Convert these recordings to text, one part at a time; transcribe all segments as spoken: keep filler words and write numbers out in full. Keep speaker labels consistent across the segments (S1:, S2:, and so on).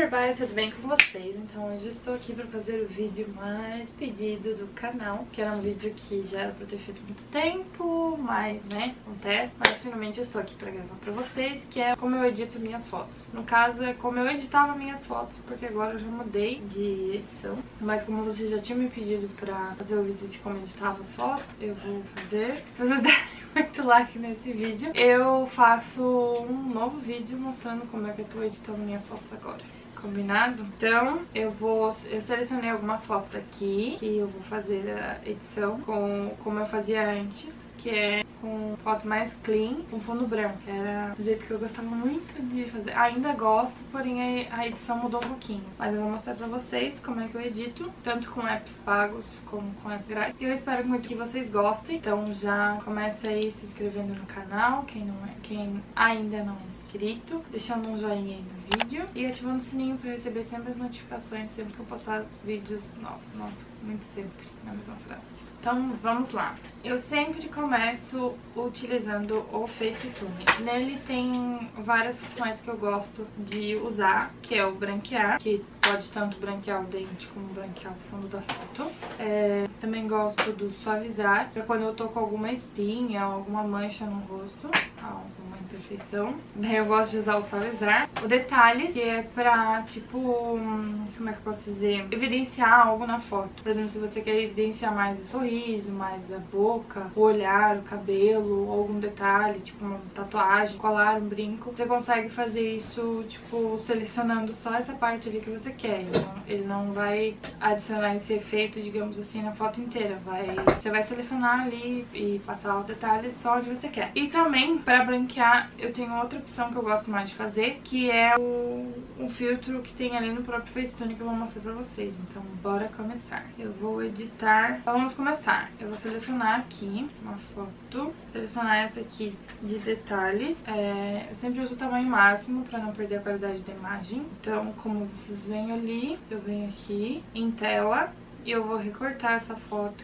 S1: everybody, tudo bem com vocês? Então hoje eu estou aqui para fazer o vídeo mais pedido do canal, que era um vídeo que já era para ter feito há muito tempo, mas né, acontece. Mas finalmente eu estou aqui para gravar para vocês, que é como eu edito minhas fotos. No caso é como eu editava minhas fotos, porque agora eu já mudei de edição. Mas como vocês já tinham me pedido para fazer o vídeo de como eu editava as fotos, eu vou fazer. Se vocês derem muito like nesse vídeo, eu faço um novo vídeo mostrando como é que eu tô editando minhas fotos agora. Combinado? Então, eu vou... Eu selecionei algumas fotos aqui, que eu vou fazer a edição com como eu fazia antes, que é com fotos mais clean, com fundo branco. Era o jeito que eu gostava muito de fazer. Ainda gosto, porém a edição mudou um pouquinho. Mas eu vou mostrar pra vocês como é que eu edito, tanto com apps pagos como com apps grátis. E eu espero muito que vocês gostem. Então já começa aí se inscrevendo no canal, quem, não é, quem ainda não é inscrito, deixando um joinha aí no vídeo e ativando o sininho pra receber sempre as notificações sempre que eu postar vídeos novos. Nossa, muito sempre na mesma frase. Então vamos lá. Eu sempre começo utilizando o FaceTune. Nele tem várias funções que eu gosto de usar, que é o branquear, que pode tanto branquear o dente como branquear o fundo da foto. É, também gosto do suavizar, pra quando eu tô com alguma espinha ou alguma mancha no rosto, alguma imperfeição. Daí eu gosto de usar o suavizar. O detalhes, que é pra, tipo, como é que eu posso dizer? Evidenciar algo na foto. Por exemplo, se você quer evidenciar mais o sorriso, mais a boca, o olhar, o cabelo, ou algum detalhe, tipo uma tatuagem, colar, um brinco, você consegue fazer isso, tipo, selecionando só essa parte ali que você quer. Então, ele não vai adicionar esse efeito, digamos assim, na foto inteira. Vai, você vai selecionar ali e passar o detalhe só onde você quer. E também, pra branquear, eu tenho outra opção que eu gosto mais de fazer, que é o, o filtro que tem ali no próprio FaceTune, que eu vou mostrar pra vocês. Então, bora começar. Eu vou editar. Então, vamos começar. Eu vou selecionar aqui uma foto, selecionar essa aqui de detalhes. É, eu sempre uso o tamanho máximo para não perder a qualidade da imagem. Então, como vocês veem ali, eu venho aqui em tela e eu vou recortar essa foto,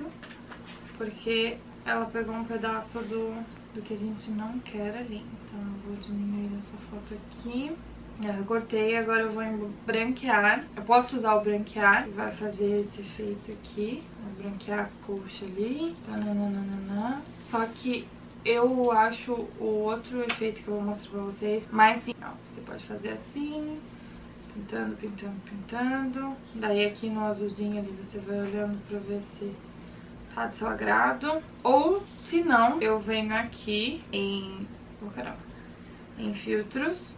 S1: porque ela pegou um pedaço do, do que a gente não quer ali. Então, eu vou diminuir essa foto aqui. Eu recortei, agora eu vou em branquear. Eu posso usar o branquear, que vai fazer esse efeito aqui. Vou branquear a coxa ali. Tananana. Só que eu acho o outro efeito que eu vou mostrar pra vocês mais sim. Você pode fazer assim, pintando, pintando, pintando. Daí aqui no azulzinho ali você vai olhando pra ver se tá do seu agrado. Ou, se não, eu venho aqui em... Oh, caramba. Em filtros.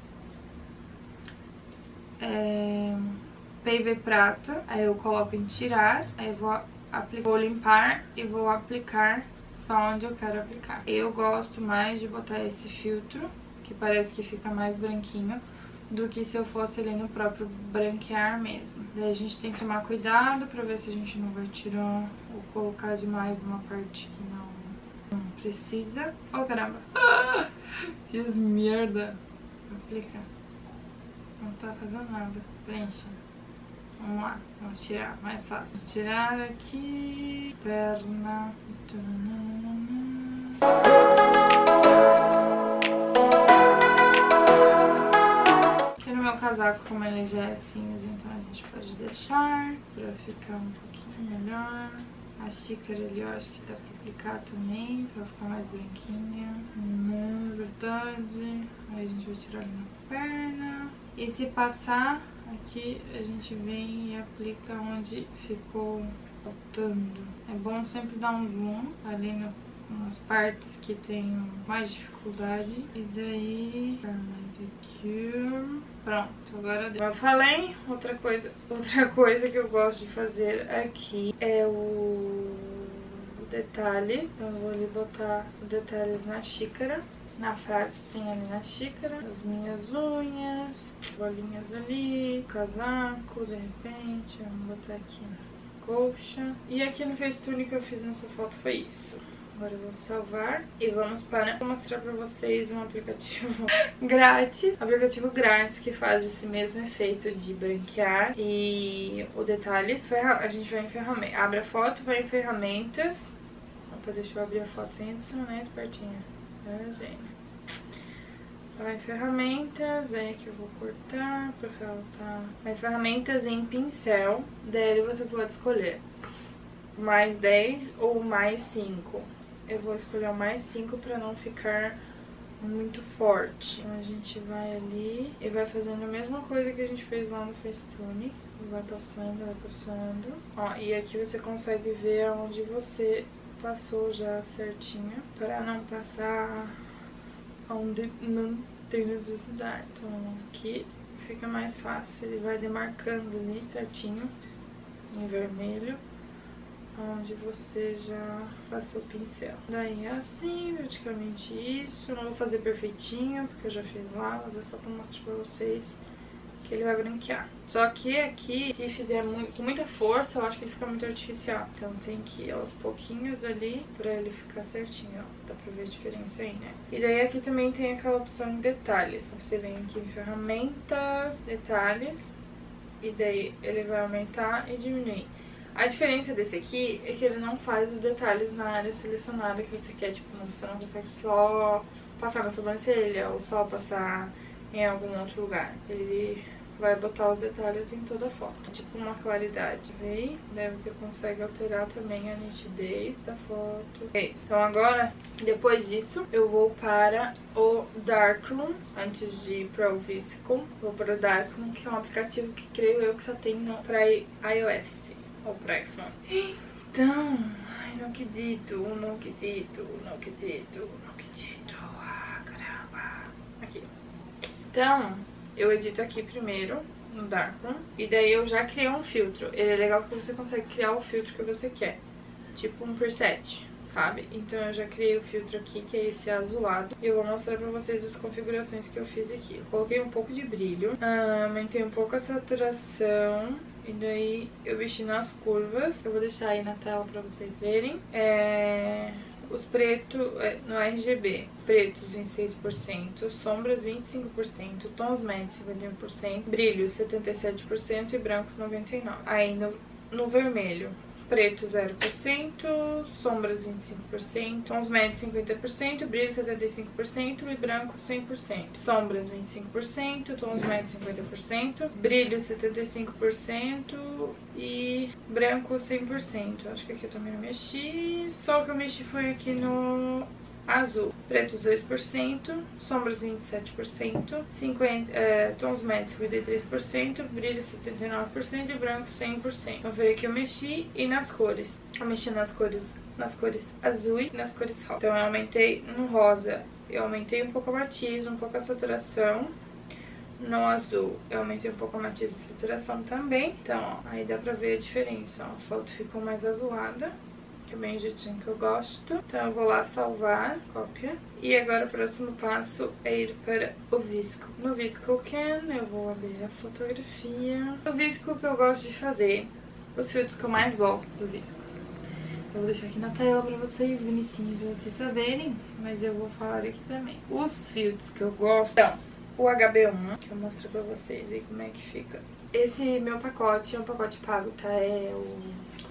S1: É, P V prata, aí eu coloco em tirar, aí eu vou, aplicar, vou limpar e vou aplicar só onde eu quero aplicar. Eu gosto mais de botar esse filtro, que parece que fica mais branquinho, do que se eu fosse ali no próprio branquear mesmo. Daí a gente tem que tomar cuidado pra ver se a gente não vai tirar ou colocar demais uma parte que não, não precisa. Oh, caramba! Ah, fiz merda! Vou aplicar. Não tá fazendo nada. Preencha. Vamos lá. Vamos tirar. Mais fácil. Vamos tirar aqui. Perna. Aqui no meu casaco, como ele já é cinza, então a gente pode deixar pra ficar um pouquinho melhor. A xícara ali eu acho que dá pra aplicar também, pra ficar mais branquinha. Não é verdade. Aí a gente vai tirar ali na perna. E se passar, aqui a gente vem e aplica onde ficou faltando. É bom sempre dar um zoom ali no, nas partes que tem mais dificuldade. E daí, mais aqui. Pronto, agora deu. Como eu falei, outra coisa, outra coisa que eu gosto de fazer aqui é o detalhes. Então eu vou ali botar os detalhes na xícara. Na frase que tem ali na xícara, as minhas unhas, bolinhas ali, casaco, de repente, vamos botar aqui na coxa. E aqui no FaceTune que eu fiz nessa foto foi isso. Agora eu vou salvar e vamos para mostrar pra vocês um aplicativo grátis. Aplicativo grátis que faz esse mesmo efeito de branquear e o detalhes. A gente vai em ferramentas, abre a foto, vai em ferramentas. Opa, deixa eu abrir a foto sem edição, né, espertinha? É, gente. Vai ferramentas, é que eu vou cortar, porque ela tá... Vai ferramentas em pincel, daí você pode escolher mais dez ou mais cinco. Eu vou escolher o mais cinco pra não ficar muito forte. Então a gente vai ali e vai fazendo a mesma coisa que a gente fez lá no Facetune. Vai passando, vai passando. Ó, e aqui você consegue ver onde você passou já certinho, pra não passar onde não tem necessidade. Então aqui fica mais fácil, ele vai demarcando ali certinho, em vermelho, onde você já passou o pincel. Daí é assim, praticamente isso. Eu não vou fazer perfeitinho, porque eu já fiz lá, mas é só pra mostrar pra vocês que ele vai branquear. Só que aqui, se fizer muito, com muita força, eu acho que ele fica muito artificial. Então tem que ir aos pouquinhos ali pra ele ficar certinho, ó. Dá pra ver a diferença aí, né? E daí aqui também tem aquela opção em detalhes. Você vem aqui em ferramentas, detalhes, e daí ele vai aumentar e diminuir. A diferença desse aqui é que ele não faz os detalhes na área selecionada que você quer. Tipo, você não consegue só passar na sobrancelha ou só passar em algum outro lugar. Ele vai botar os detalhes em toda a foto. Tipo uma claridade, vê? Daí você consegue alterar também a nitidez da foto. É isso. Então agora, depois disso, eu vou para o Darkroom. Antes de ir para o Visco, vou para o Darkroom, que é um aplicativo que creio eu que só tem no, para iOS ou para iPhone. Então, ai, não acredito, não acredito, não acredito, não acredito. Ah, caramba. Aqui. Então, eu edito aqui primeiro, no Darkroom, e daí eu já criei um filtro. Ele é legal porque você consegue criar o filtro que você quer, tipo um preset, sabe? Então eu já criei o filtro aqui, que é esse azulado, e eu vou mostrar pra vocês as configurações que eu fiz aqui. Eu coloquei um pouco de brilho, ah, aumentei um pouco a saturação, e daí eu mexi nas curvas. Eu vou deixar aí na tela pra vocês verem. É... Os pretos no R G B, pretos em seis por cento, sombras vinte e cinco por cento, tons médios cinquenta e um por cento, brilho setenta e sete por cento e brancos noventa e nove por cento. Aí no, no vermelho, preto zero por cento, sombras vinte e cinco por cento, tons médios cinquenta por cento, brilho setenta e cinco por cento e branco cem por cento. Sombras vinte e cinco por cento, tons médios cinquenta por cento, brilho setenta e cinco por cento e branco cem por cento. Acho que aqui eu também não mexi, só o que eu mexi foi aqui no azul. Pretos dois por cento, sombras vinte e sete por cento, cinquenta, é, tons médios cinquenta e três por cento, brilho setenta e nove por cento e branco cem por cento. Então foi aqui que eu mexi. E nas cores, eu mexi nas cores, nas cores azul e nas cores rosa. Então eu aumentei no rosa, eu aumentei um pouco a matiz, um pouco a saturação. No azul eu aumentei um pouco a matiz e saturação também. Então, ó, aí dá pra ver a diferença, ó. A foto ficou mais azulada, que é bem o jeitinho que eu gosto. Então eu vou lá salvar, cópia. E agora o próximo passo é ir para o Visco. No Visco Can eu vou abrir a fotografia. O Visco que eu gosto de fazer, os filtros que eu mais gosto do Visco. Eu vou deixar aqui na tela pra vocês, bonitinho, pra vocês saberem. Mas eu vou falar aqui também. Os filtros que eu gosto, então, o H B um, que eu mostro pra vocês aí como é que fica. Esse meu pacote é um pacote pago, tá? É o...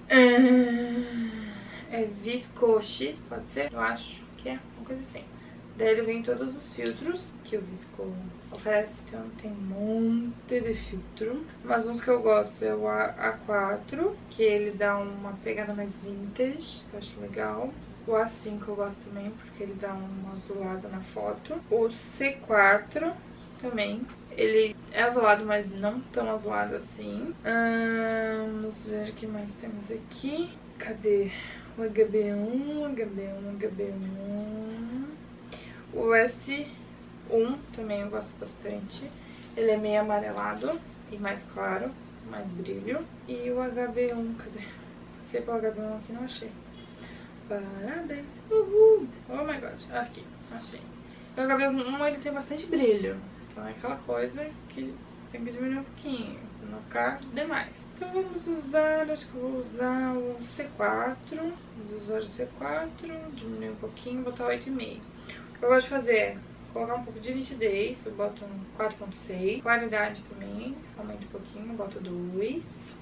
S1: É Visco X, pode ser? Eu acho que é uma coisa assim. Daí ele vem todos os filtros que o Visco oferece. Então tem um monte de filtro. Mas uns que eu gosto é o A quatro, que ele dá uma pegada mais vintage, que eu acho legal. O A cinco eu gosto também, porque ele dá uma azulada na foto. O C quatro também. Ele é azulado, mas não tão azulado assim. Hum, vamos ver o que mais temos aqui. Cadê? O H B um, H B um, H B um. O S um também eu gosto bastante. Ele é meio amarelado e mais claro, mais brilho. E o H B um, cadê? Sei para o H B um aqui, não achei. Parabéns! Uhul! Oh my god! Aqui, achei. O H B um ele tem bastante brilho. Então é aquela coisa que tem que diminuir um pouquinho, pra não ficar demais. Então vamos usar, acho que eu vou usar o C quatro. Vamos usar o C quatro, diminuir um pouquinho, botar oito vírgula cinco. O que eu gosto de fazer é colocar um pouco de nitidez, eu boto um quatro ponto seis. Claridade também, aumento um pouquinho, boto dois.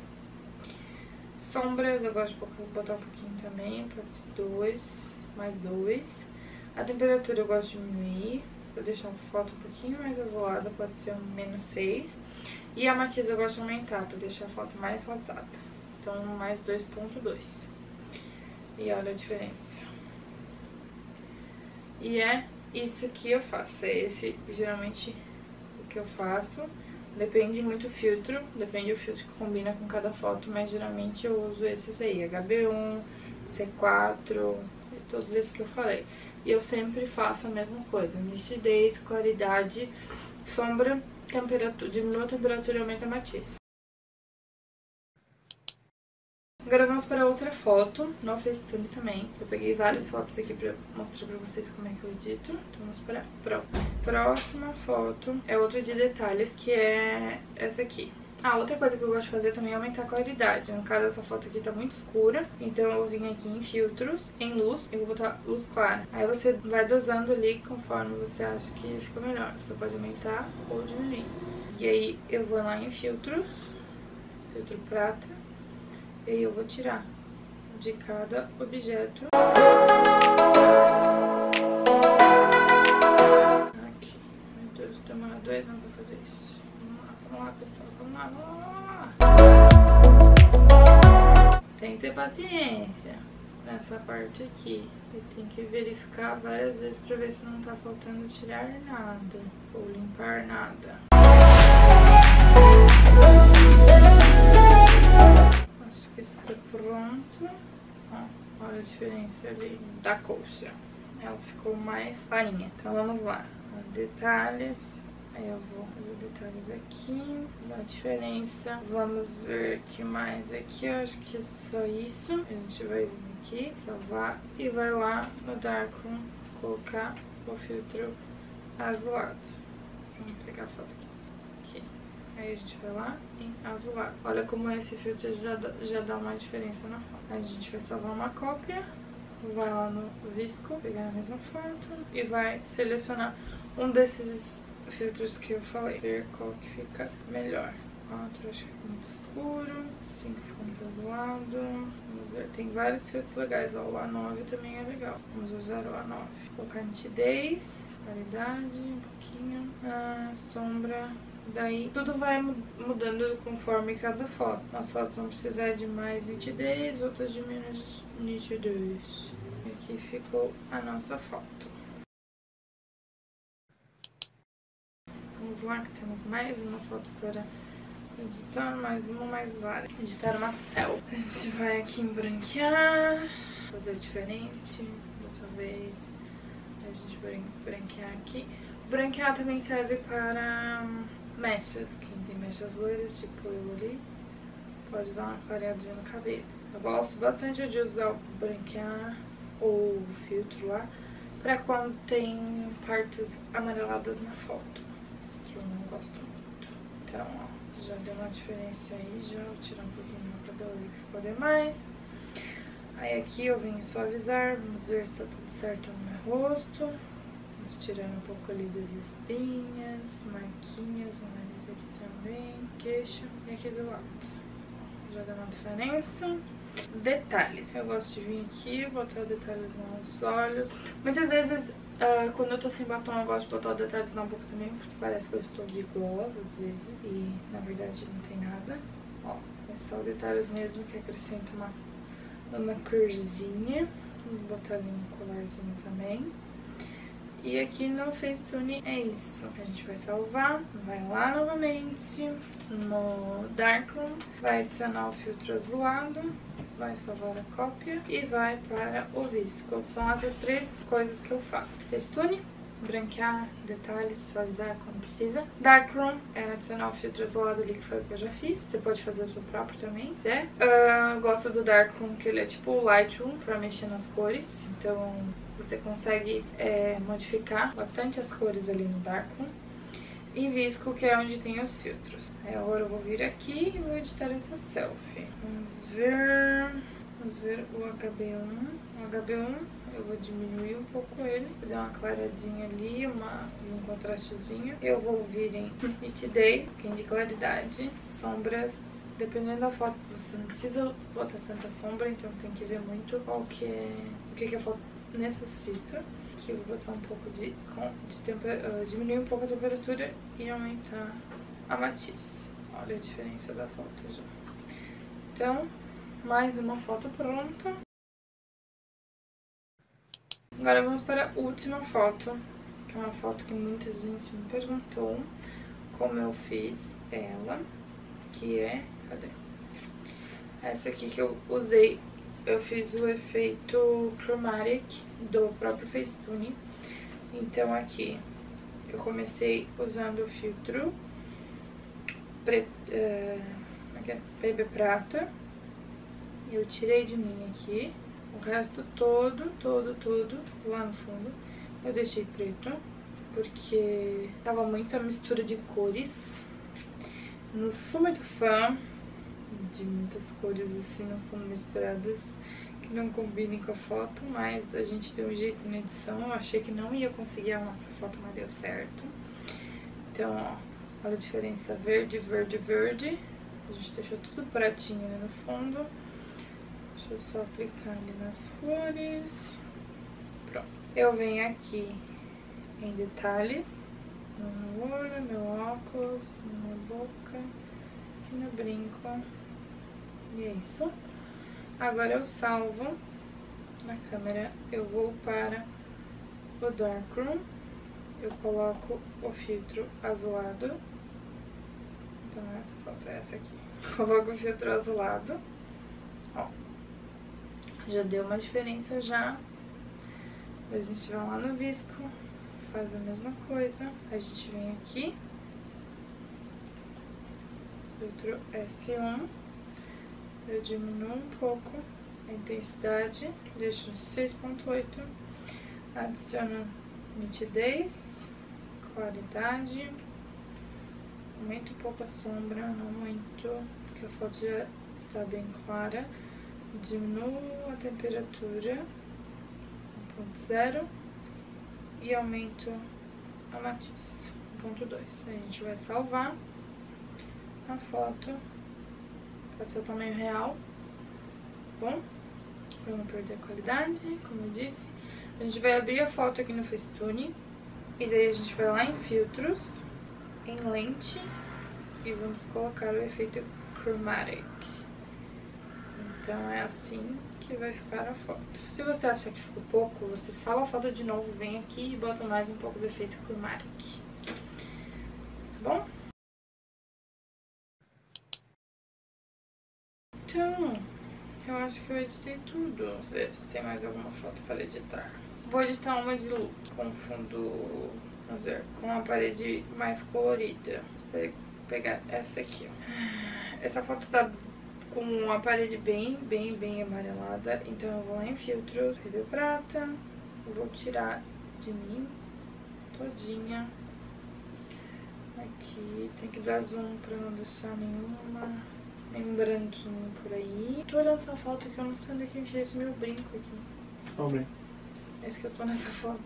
S1: Sombras eu gosto de botar um pouquinho também, pode ser dois, mais dois. A temperatura eu gosto de diminuir, pra deixar a foto um pouquinho mais azulada, pode ser um menos seis. E a matiz eu gosto de aumentar, pra deixar a foto mais rosada. Então, mais dois ponto dois. E olha a diferença. E é isso que eu faço. É esse, geralmente, o que eu faço. Depende muito do filtro, depende do filtro que combina com cada foto, mas geralmente eu uso esses aí, H B um, C quatro, todos esses que eu falei. E eu sempre faço a mesma coisa, nitidez, claridade, sombra, temperatura, diminua a temperatura e aumenta a matiz. Agora vamos para outra foto, no Facetune também. Eu peguei várias fotos aqui pra mostrar pra vocês como é que eu edito. Então vamos para a próxima. Próxima foto é outra de detalhes, que é essa aqui. Ah, outra coisa que eu gosto de fazer também é aumentar a claridade. No caso, essa foto aqui tá muito escura, então eu vim aqui em filtros, em luz, e vou botar luz clara. Aí você vai dosando ali conforme você acha que fica melhor. Você pode aumentar ou diminuir. E aí eu vou lá em filtros, filtro prata. E aí eu vou tirar de cada objeto. Aqui. Meu Deus, demora dois anos pra fazer isso. Vamos lá, vamos lá, pessoal. Vamos lá, vamos lá. Tem que ter paciência nessa parte aqui. E tem que verificar várias vezes pra ver se não tá faltando tirar nada. Ou limpar nada. Acho que está pronto. Ó, olha a diferença ali da colcha. Ela ficou mais clarinha. Então vamos lá. Detalhes. Aí eu vou fazer detalhes aqui. Dá diferença. Vamos ver o que mais aqui. Eu acho que é só isso. A gente vai vir aqui, salvar. E vai lá no Darkroom colocar o filtro azulado. Vamos pegar a foto aqui. Aí a gente vai lá em azulado. Olha como esse filtro já dá, já dá uma diferença na foto. Aí a gente vai salvar uma cópia, vai lá no Visco, pegar a mesma foto e vai selecionar um desses filtros que eu falei. Ver qual que fica melhor. quatro acho que fica muito escuro, cinco fica muito azulado. Vamos ver, tem vários filtros legais. Ó, o A nove também é legal. Vamos usar o A nove. Vou colocar nitidez, claridade, um pouquinho, a sombra. Daí tudo vai mudando conforme cada foto. As fotos vão precisar de mais nitidez, outras de menos nitidez. E aqui ficou a nossa foto. Vamos lá que temos mais uma foto para editar, mais uma, mais várias. Editar uma cel. A gente vai aqui em branquear, fazer diferente. Dessa vez a gente vai branquear aqui. Branquear também serve para mechas, quem tem mechas loiras, tipo eu ali, pode dar uma clareadinha no cabelo. Eu gosto bastante de usar o branquear ou o filtro lá, pra quando tem partes amareladas na foto, que eu não gosto muito. Então, ó, já deu uma diferença aí, já vou tirar um pouquinho do meu cabelo ali que ficou demais. Aí aqui eu venho suavizar, vamos ver se tá tudo certo no meu rosto. Tirando um pouco ali das espinhas, marquinhas, o nariz aqui também, queixo e aqui do lado. Já dá uma diferença. Detalhes. Eu gosto de vir aqui, botar detalhes nos olhos. Muitas vezes, uh, quando eu tô sem batom, eu gosto de botar detalhes na boca também, porque parece que eu estou de gloss às vezes. E na verdade não tem nada. Ó, é só detalhes mesmo que acrescenta uma, uma corzinha. Vou botar ali um colarzinho também. E aqui no Facetune é isso. A gente vai salvar, vai lá novamente no Darkroom, vai adicionar o filtro azulado, vai salvar a cópia e vai para o Visco. São essas três coisas que eu faço. Facetune, branquear, detalhes, suavizar quando precisa. Darkroom é adicionar o filtro azulado ali, que foi o que eu já fiz. Você pode fazer o seu próprio também, se quiser. Uh, gosto do Darkroom, que ele é tipo o Lightroom pra mexer nas cores. Então você consegue é, modificar bastante as cores ali no Darkroom. E Visco, que é onde tem os filtros. Aí agora eu vou vir aqui e vou editar essa selfie. Vamos ver... Vamos ver o H B um. O H B um eu vou diminuir um pouco ele. Vou dar uma claradinha ali, uma, um contrastezinho. Eu vou vir em nitidez, um pouquinho de claridade, sombras. Dependendo da foto, você não precisa botar tanta sombra, então tem que ver muito qual que é, o que, que a foto necessita. Aqui eu vou botar um pouco de, de temperatura, uh, diminuir um pouco a temperatura e aumentar a matiz. Olha a diferença da foto já. Então, mais uma foto pronta. Agora vamos para a última foto, que é uma foto que muita gente me perguntou como eu fiz ela, que é... Cadê? Essa aqui que eu usei, eu fiz o efeito chromatic do próprio Facetune. Então aqui eu comecei usando o filtro preto, é, baby prata. Eu tirei de mim aqui. O resto todo, todo, todo, lá no fundo, eu deixei preto, porque tava muita mistura de cores. Não sou muito fã de muitas cores assim no fundo misturadas, que não combinem com a foto, mas a gente deu um jeito na edição. Eu achei que não ia conseguir arrumar essa foto, mas deu certo. Então, ó, olha a diferença verde, verde, verde. A gente deixou tudo pratinho ali no fundo. Deixa eu só aplicar ali nas flores. Pronto. Eu venho aqui em detalhes, no meu olho, meu óculos, na minha boca, aqui no brinco. E é isso. Agora eu salvo na câmera. Eu vou para o Darkroom. Eu coloco o filtro azulado. Então essa foto é essa aqui. Coloco o filtro azulado. Ó. Já deu uma diferença já. A gente vai lá no Visco, faz a mesma coisa. A gente vem aqui, filtro S um. Eu diminuo um pouco a intensidade, deixo seis ponto oito. Adiciono nitidez, claridade. Aumento um pouco a sombra, não muito, porque a foto já está bem clara. Diminuo a temperatura um ponto zero e aumento a matiz um ponto dois. A gente vai salvar a foto, pode ser o tamanho real, tá bom? Pra não perder a qualidade, como eu disse. A gente vai abrir a foto aqui no Facetune e daí a gente vai lá em filtros, em lente e vamos colocar o efeito chromatic. Então é assim que vai ficar a foto. Se você achar que ficou pouco, você salva a foto de novo, vem aqui e bota mais um pouco do efeito chromatic. Tá bom? Então, eu acho que eu editei tudo. Vamos ver se tem mais alguma foto para editar. Vou editar uma de look com fundo, vamos ver, com a parede mais colorida. Vou pegar essa aqui, ó. Essa foto tá com a parede bem, bem, bem amarelada. Então eu vou lá em filtros, baby prata. Eu vou tirar de mim todinha. Aqui tem que dar zoom pra não deixar nenhuma, nenhum branquinho por aí. Tô olhando essa foto que eu não sei onde é que enfiei esse meu brinco aqui.
S2: Qual brinco?
S1: Esse que eu tô nessa foto.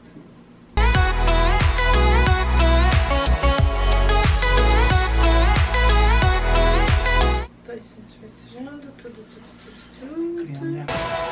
S1: Então, a gente vai sujando tudo, tudo, tudo, tudo.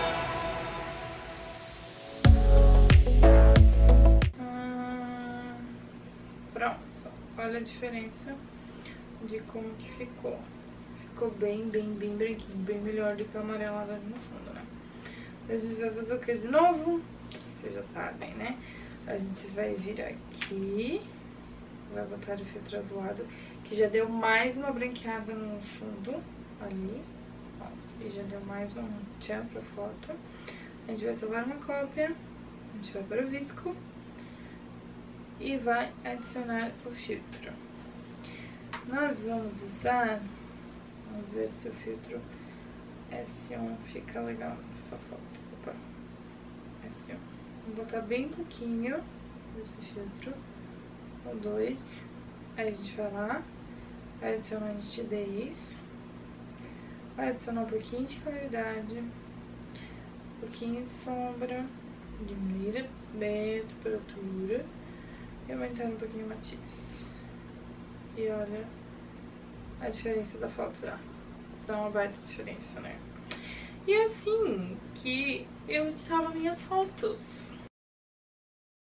S1: Ah, pronto. Olha a diferença de como que ficou. Ficou bem, bem, bem branquinho. Bem melhor do que o amarelado ali no fundo, né? A gente vai fazer o que de novo? Vocês já sabem, né? A gente vai vir aqui, vai botar o filtro azulado, que já deu mais uma branqueada no fundo, ali, ó, e já deu mais um tchan pra foto. A gente vai salvar uma cópia, a gente vai para o Visco e vai adicionar o filtro. Nós vamos usar, vamos ver se o filtro S um fica legal nessa foto. Opa, S um. Vou botar bem pouquinho desse filtro, ou dois. Aí a gente vai lá, vai adicionar nitidez, vai adicionar um pouquinho de claridade, um pouquinho de sombra, diminuir bem a temperatura e aumentar um pouquinho o matiz. E olha a diferença da foto já. Dá uma baita diferença, né? E é assim que eu editava minhas fotos.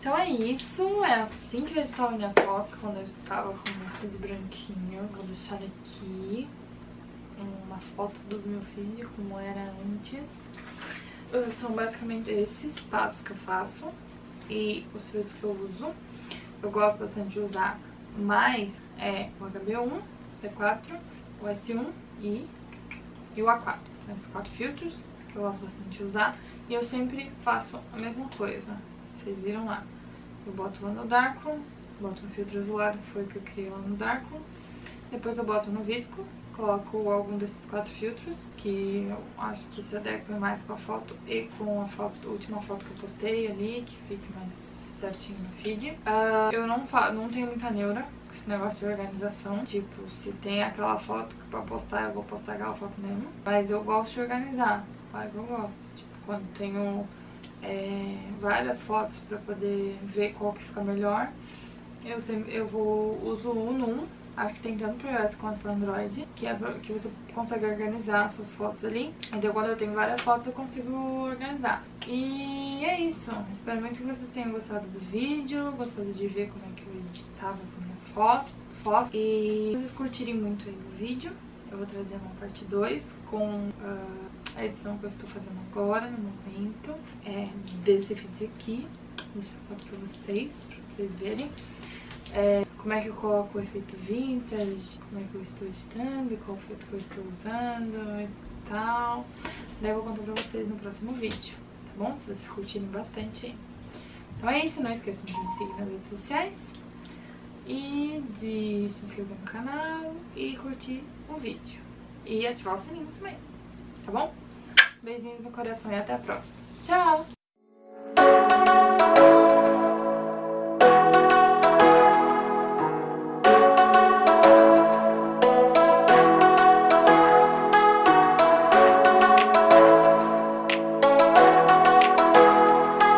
S1: Então é isso, é assim que eu editava minhas fotos quando eu estava com o meu feed branquinho. Vou deixar aqui uma foto do meu feed como era antes. São basicamente esses passos que eu faço e os filtros que eu uso. Eu gosto bastante de usar mais é, o H B um, o C quatro, o S um e, e o A quatro. São esses quatro filtros que eu gosto bastante de usar. E eu sempre faço a mesma coisa. Vocês viram lá. Eu boto lá no Darkroom, boto no filtro azulado, que foi o que eu criei lá no Darkroom. Depois eu boto no Visco, coloco algum desses quatro filtros, que eu acho que se adequa mais com a foto e com a, foto, a última foto que eu postei ali, que fica mais certinho no feed. Uh, eu não, fa não tenho muita neura com esse negócio de organização. Tipo, se tem aquela foto que pra postar, eu vou postar aquela foto mesmo. Mas eu gosto de organizar, sabe? Eu gosto. Tipo, quando tenho é, várias fotos pra poder ver qual que fica melhor, eu, sempre, eu vou, uso um num. Acho que tem tanto pro iOS quanto pro Android, que é pra, que você consegue organizar essas fotos ali. Então quando eu tenho várias fotos eu consigo organizar. E é isso. Espero muito que vocês tenham gostado do vídeo, gostado de ver como é que eu editava as minhas fotos. fotos. E se vocês curtirem muito aí o vídeo, eu vou trazer uma parte dois com uh, a edição que eu estou fazendo agora, no momento. É desse vídeo aqui. Deixa eu foto pra vocês, pra vocês verem. É, como é que eu coloco o efeito vintage, como é que eu estou editando, qual efeito que eu estou usando e tal. Daí eu vou contar pra vocês no próximo vídeo, tá bom? Se vocês curtirem bastante. Então é isso, não esqueçam de me seguir nas redes sociais e de se inscrever no canal e curtir o vídeo. E ativar o sininho também, tá bom? Beijinhos no coração e até a próxima. Tchau!